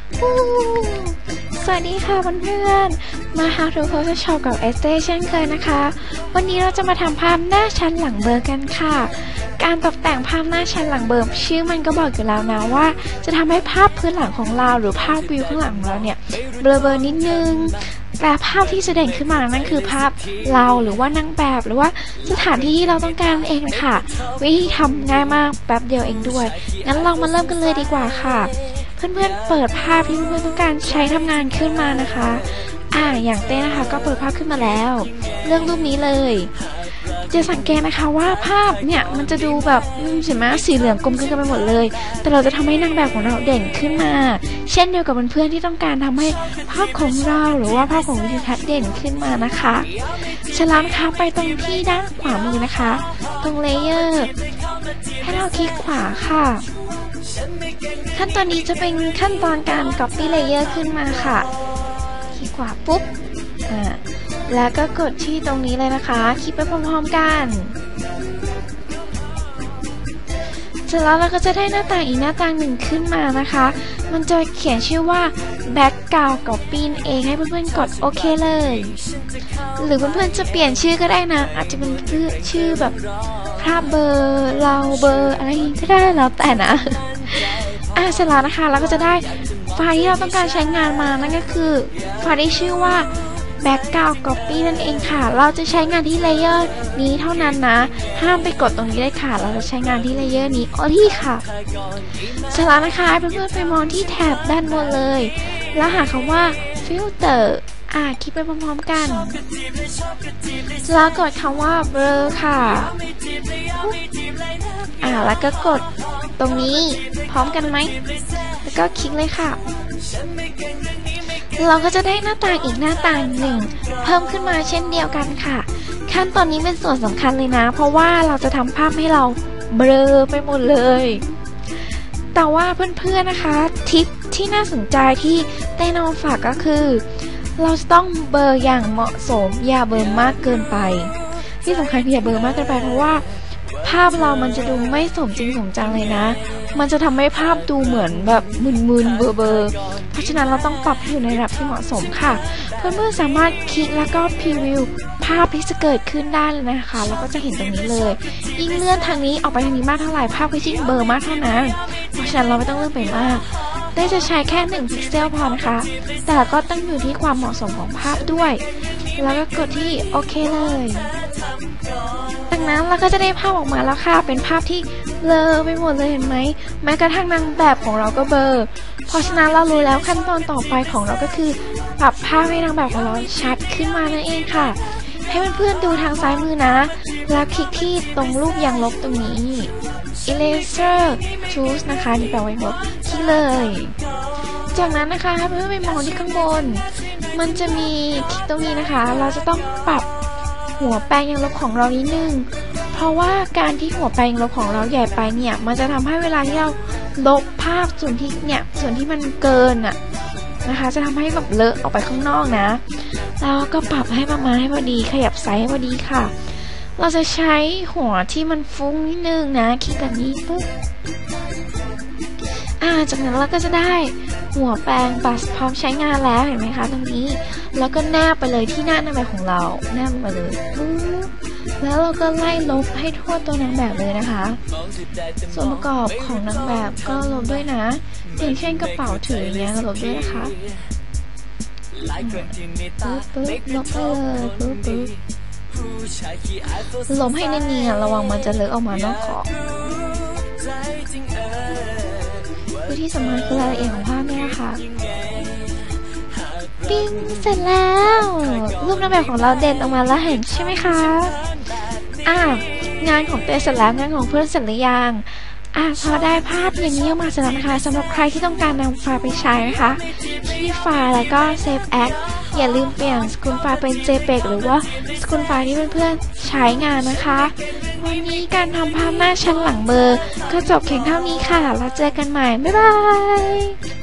สวัสดีค่ะเพื่อนๆมา How to Photoshop กับเอสเต้เช่นเคยนะคะวันนี้เราจะมาทำภาพหน้าชั้นหลังเบลอกันค่ะการตกแต่งภาพหน้าชั้นหลังเบลอชื่อมันก็บอกอยู่แล้วนะว่าจะทำให้ภาพพื้นหลังของเราหรือภาพวิวข้างหลังของเราเนี่ยเบลอๆนิดนึงแต่ภาพที่จะเด่นขึ้นมานั่นคือภาพเราหรือว่านางแบบหรือว่าสถานที่ที่เราต้องการเองค่ะวิธีทำง่ายมากแป๊บเดียวเองด้วยงั้นลองมาเริ่มกันเลยดีกว่าค่ะเพื่อนๆเปิดภาพที่เพื่อนๆต้องการใช้ทำงานขึ้นมานะคะอย่างเต้นะคะก็เปิดภาพขึ้นมาแล้วเลือกรูปนี้เลยจะสังเกตนะคะว่าภาพเนี่ยมันจะดูแบบเห็นไหมสีเหลืองกลมกลืนกันไปหมดเลยแต่เราจะทำให้นางแบบของเราเด่นขึ้นมาเช่นเดียวกับเพื่อนๆที่ต้องการทำให้ภาพของเราหรือว่าภาพของวิดีทัศน์เด่นขึ้นมานะคะฉะนั้นค่ะไปตรงที่ด้านขวามือนะคะตรงเลเยอร์ให้เราคลิกขวาค่ะขั้นตอนนี้จะเป็นขั้นตอนการ copy layer ขึ้นมาค่ะคลิกขวาปุ๊บแล้วก็กดที่ตรงนี้เลยนะคะคลิกไปพร้อมๆกันเสร็จแล้วเราก็จะได้หน้าต่างอีกหน้าต่างหนึ่งขึ้นมานะคะมันจะเขียนชื่อว่า background copy เองให้เพื่อนๆกดโอเคเลยหรือเพื่อนๆจะเปลี่ยนชื่อก็ได้นะอาจจะเป็นชื่อแบบภาพเบอร์เราเบอร์อะไรก็ได้แล้วแต่นะเสร็จแล้วนะคะเราก็จะได้ไฟล์ที่เราต้องการใช้งานมานั่นก็คือไฟล์ที่ชื่อว่า background copy นั่นเองค่ะเราจะใช้งานที่เลเยอร์นี้เท่านั้นนะห้ามไปกดตรงนี้เลยค่ะเราจะใช้งานที่เลเยอร์นี้ที่ค่ะเสร็จแล้วนะคะเพื่อนๆไปมองที่แท็บด้านบนเลยแล้วหาคำว่า filterคลิกไปพร้อมๆกันแล้วกดคำว่า blur ค่ะแล้วก็กดตรงนี้พร้อมกันไหมแล้วก็คลิกเลยค่ะเราก็จะได้หน้าต่างอีกหน้าต่างหนึ่งเพิ่มขึ้นมาเช่นเดียวกันค่ะขั้นตอนนี้เป็นส่วนสำคัญเลยนะเพราะว่าเราจะทำภาพให้เราเบลอไปหมดเลยแต่ว่าเพื่อนๆนะคะทิปที่น่าสนใจที่เต้นเอาฝากก็คือเราจะต้องเบลออย่างเหมาะสมอย่าเบลอมากเกินไปที่สำคัญอย่าเบลอมากเกินไปเพราะว่าภาพเรามันจะดูไม่สมจริงสมจังเลยนะมันจะทำให้ภาพดูเหมือนแบบมึนๆเบลอๆเพราะฉะนั้นเราต้องปรับให้อยู่ในระดับที่เหมาะสมค่ะเพื่อนๆสามารถคลิกแล้วก็พรีวิวภาพที่จะเกิดขึ้นได้เลยนะคะแล้วก็จะเห็นตรงนี้เลยยิ่งเลื่อนทางนี้ออกไปทางนี้มากเท่าไหร่ภาพก็ยิ่งเบลอมากเท่านั้นเพราะฉะนั้นเราไม่ต้องเลื่อนไปมากได้จะใช้แค่1พิกเซลพอนะคะแต่ก็ต้องอยู่ที่ความเหมาะสมของภาพด้วยแล้วก็กดที่โอเคเลยจากนั้นเราก็จะได้ภาพออกมาแล้วค่ะเป็นภาพที่เบลอไปหมดเลยเห็นไหมแม้กระทั่งนางแบบของเราก็เบลอเพราะฉะนั้นเรารู้แล้วขั้นตอนต่อไปของเราก็คือปรับภาพให้นางแบบของเราชัดขึ้นมานั่นเองค่ะให้เพื่อนๆดูทางซ้ายมือนะแล้วคลิกที่ตรงรูปยางลบตรงนี้ Eraser Tools นะคะนี่แปลว่าลบคลิกเลยจากนั้นนะคะให้เพื่อนๆไปมองที่ข้างบนมันจะมีคลิกตรงนี้นะคะเราจะต้องปรับหัวแปรงยางลบของเรานิดนึงเพราะว่าการที่หัวแปรงยางลบของเราใหญ่ไปเนี่ยมันจะทำให้เวลาที่เราลบภาพส่วนที่มันเกินนะคะจะทำให้แบบเลอะออกไปข้างนอกนะแล้วก็ปรับให้ประมาณให้พอดีขยับไซส์ให้พอดีค่ะเราจะใช้หัวที่มันฟุ้งนิดนึงนะคลิกแบบนี้ปุ๊บจากนั้นเราก็จะได้หัวแปรงบัสพร้อมใช้งานแล้วเห็นไหมคะตรงนี้แล้วก็แนบไปเลยที่หน้านางแบบของเราแนบไปเลยแล้วเราก็ไล่ลบให้ทั่วตัวนางแบบเลยนะคะส่วนประกอบของนางแบบก็ลบด้วยนะอย่างเช่นกระเป๋าถืออย่างเงี้ยลบด้วยนะคะปึ๊บลบไปเลยปึ๊บลบให้เนียนๆระวังมันจะเลอะออกมานอกขอบวิธีสำคัญคือรายละเอียดของภาพเนี่ยค่ะปิ้งเสร็จแล้วรูปนางแบบของเราเด่นออกมาแล้วเห็นใช่ไหมคะงานของเต้เสร็จแล้วงานของเพื่อนเสร็จหรือยังพอได้ภาพอย่างนี้ออกมาเสร็จแล้วนะคะสำหรับใครที่ต้องการนำไฟล์ไปใช้นะคะที่ไฟล์แล้วก็ Save As อย่าลืมเปลี่ยนสกุลไฟล์เป็น JPEG หรือว่าสกุลไฟล์ที่เพื่อนๆใช้งานนะคะวันนี้การทำภาพหน้าชั้นหลังเบลอก็จบเพียงเท่านี้ค่ะแล้วเจอกันใหม่บ๊ายบาย